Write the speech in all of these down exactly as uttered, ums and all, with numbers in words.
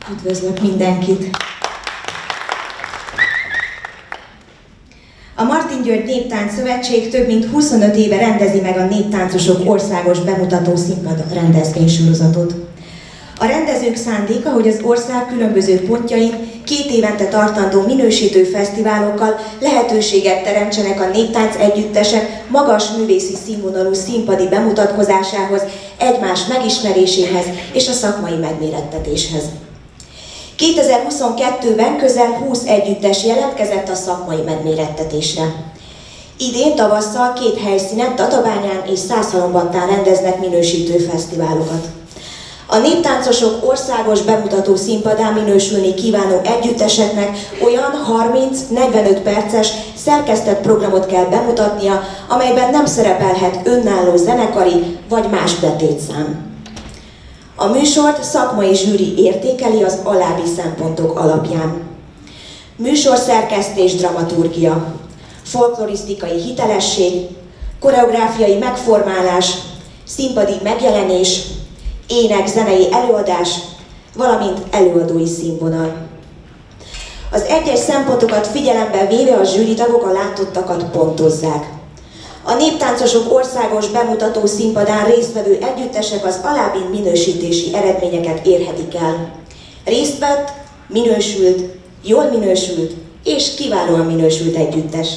Üdvözlök mindenkit! A Martin György Néptánc Szövetség több mint huszonöt éve rendezi meg a néptáncosok országos bemutató színpad rendezvénysorozatot. A rendezők szándéka, hogy az ország különböző pontjain két évente tartandó minősítő fesztiválokkal lehetőséget teremtsenek a néptánc együttesek magas művészi színvonalú színpadi bemutatkozásához, egymás megismeréséhez és a szakmai megmérettetéshez. kétezer-huszonkettőben közel húsz együttes jelentkezett a szakmai megmérettetésre. Idén tavasszal két helyszínen, Tatabányán és Szászhalombattán rendeznek minősítő fesztiválokat. A néptáncosok országos bemutató színpadán minősülni kívánó együtteseknek olyan harminc-negyvenöt perces szerkesztett programot kell bemutatnia, amelyben nem szerepelhet önálló zenekari vagy más betétszám. A műsort szakmai zsűri értékeli az alábbi szempontok alapján. Műsorszerkesztés, dramaturgia, folklorisztikai hitelesség, koreográfiai megformálás, színpadi megjelenés, ének, zenei előadás, valamint előadói színvonal. Az egyes szempontokat figyelembe véve a zsűritagok a látottakat pontozzák. A néptáncosok országos bemutató színpadán résztvevő együttesek az alábbi minősítési eredményeket érhetik el. Részt vett, minősült, jól minősült és kiválóan minősült együttes.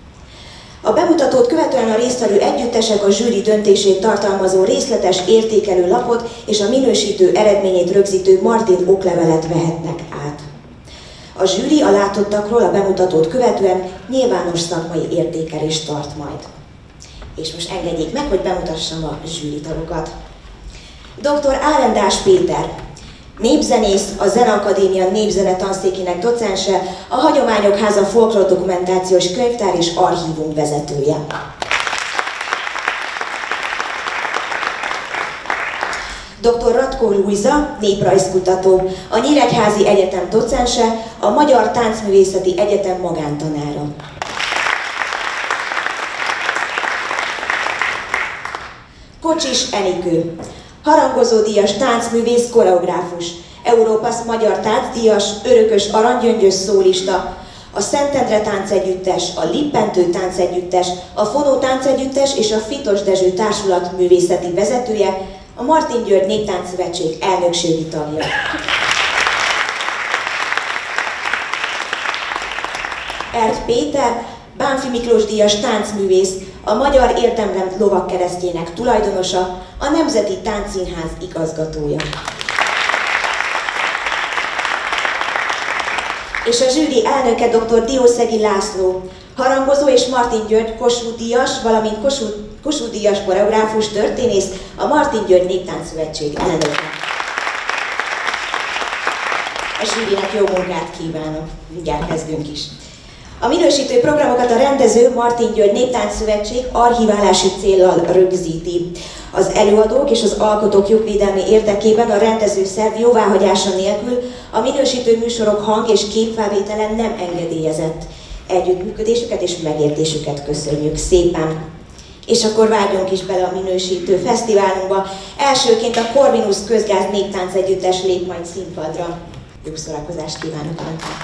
A bemutatót követően a résztvevő együttesek a zsűri döntését tartalmazó részletes értékelő lapot és a minősítő eredményét rögzítő Martin oklevelet vehetnek át. A zsűri a látottakról a bemutatót követően nyilvános szakmai értékelést tart majd. És most engedjék meg, hogy bemutassam a zsűritagokat. doktor Álendás Péter, népzenész, a Zeneakadémia népzene tanszékének docense, a Hagyományok Háza folklórdokumentációs könyvtár és archívum vezetője. doktor Ratkó Lujza, néprajzkutató, a Nyíregyházi Egyetem docense, a Magyar Táncművészeti Egyetem magántanára. Kocsis Enikő, harangozódíjas táncművész, koreográfus, Európasz magyar táncdíjas, örökös aranygyöngyös szólista, a Szentendre táncegyüttes, a Lippentő táncegyüttes, a Fonó táncegyüttes és a Fitos Dezső Társulat művészeti vezetője, a Martin György Néptánc Szövetség elnökségi tagja. Erd Péter, Bánfi Miklós díjas táncművész, a Magyar Érdemrend lovagkeresztjének tulajdonosa, a Nemzeti Táncszínház igazgatója. És a zsűri elnöke doktor Diószegi László, harangozó és Martin György Kossuth díjas, valamint Kossuth, Kossuth díjas koreográfus, történész, a Martin György Néptánc Szövetség elnöke. A zsűrinek jó munkát kívánok, mindjárt kezdünk is. A minősítő programokat a rendező Martin György Néptánc Szövetség archiválási céllal rögzíti. Az előadók és az alkotók jogvédelmi érdekében a rendezőszerv jóváhagyása nélkül a minősítő műsorok hang- és képfelvétele nem engedélyezett. Együttműködésüket és megértésüket köszönjük szépen. És akkor vágjunk is bele a minősítő fesztiválunkba. Elsőként a Corvinus Közgáz Néptánc Együttes lép majd színpadra. Jó szórakozást kívánok önöknek!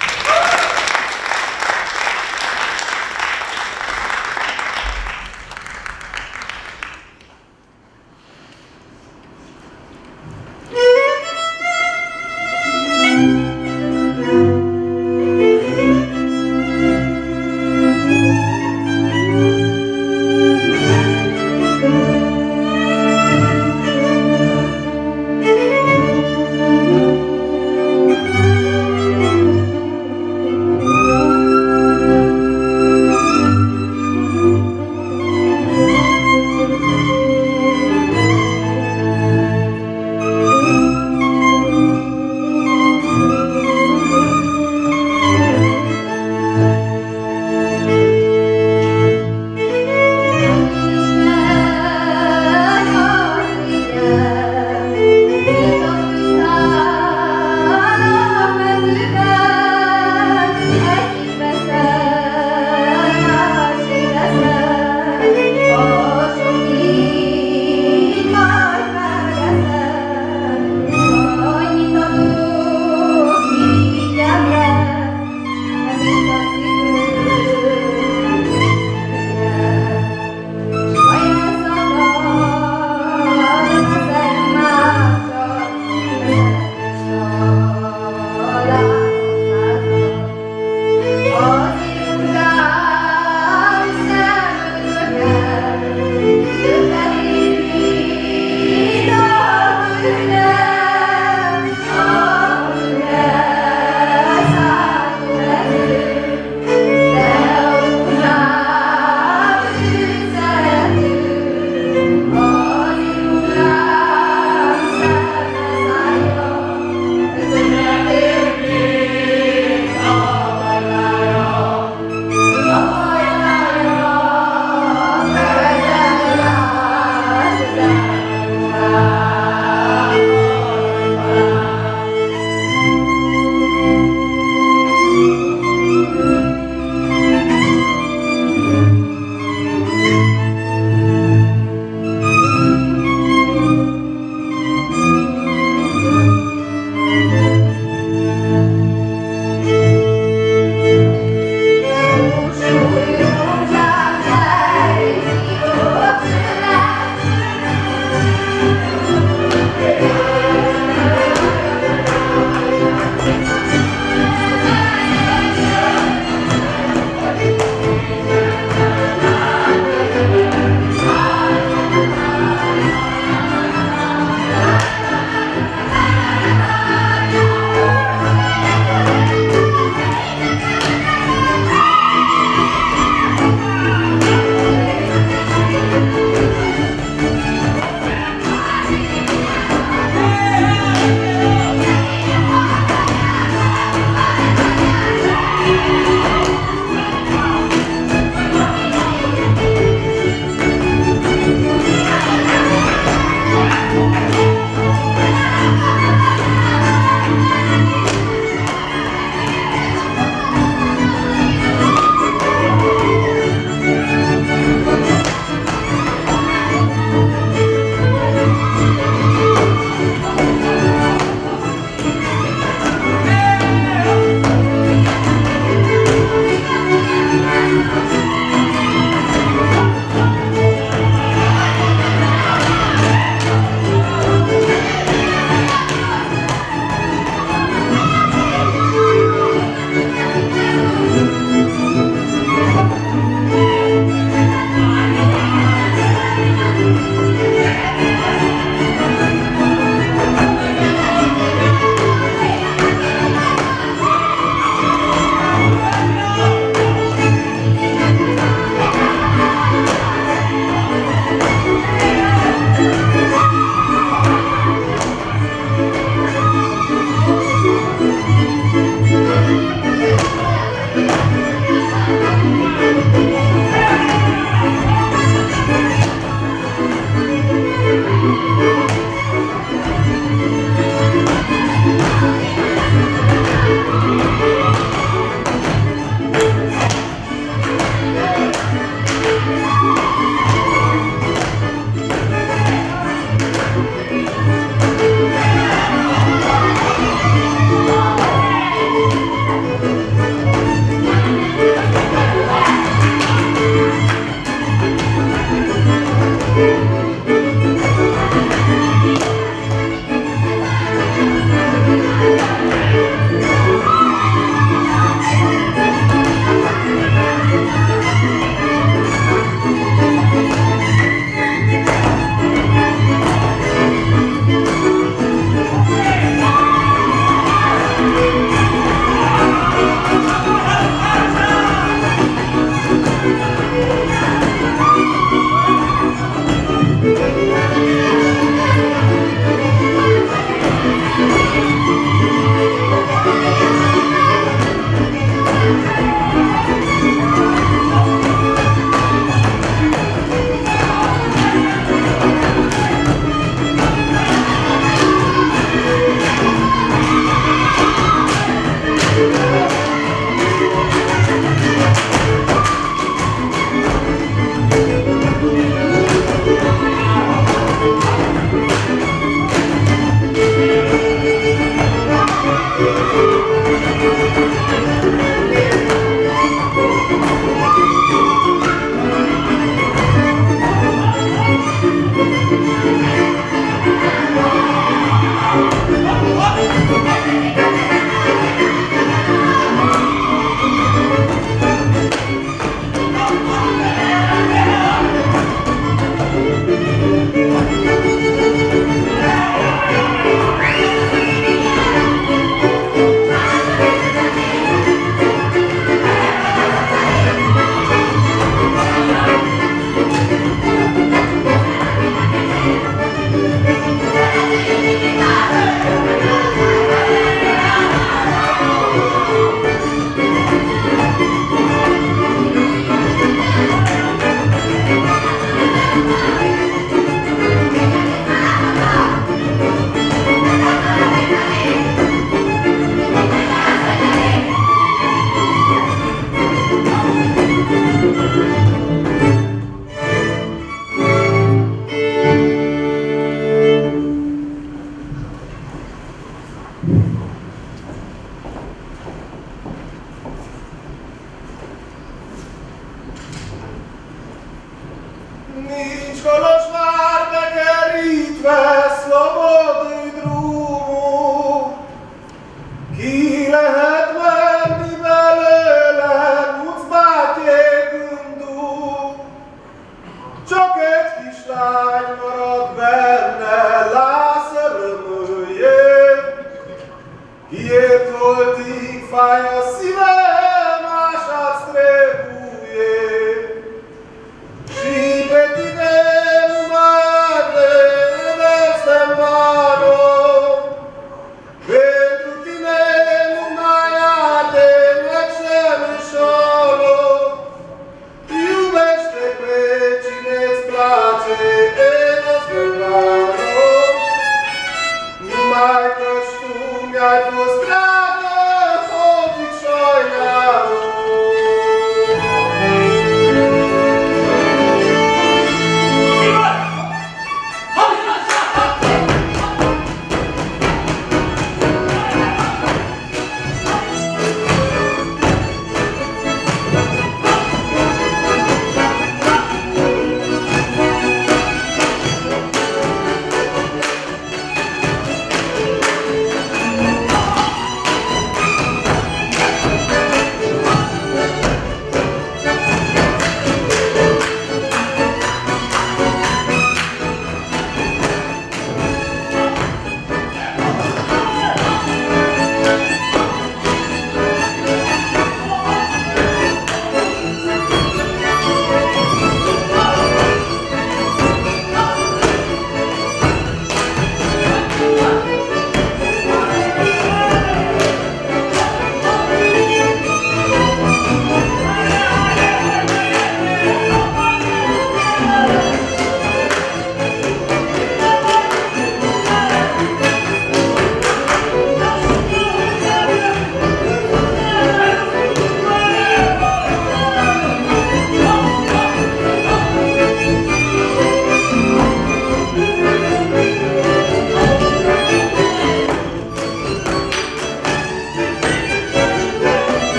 Kiért voltig fáj a szívem, mását trebuie. Și pe tine nu mai redestem vano, pentru tine nu mai arde mecșerușolo. Iubește pe cine-ți place, e despertaro. Numai că-și tu mi-ai fost dragă, hotic șoia.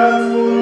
Ea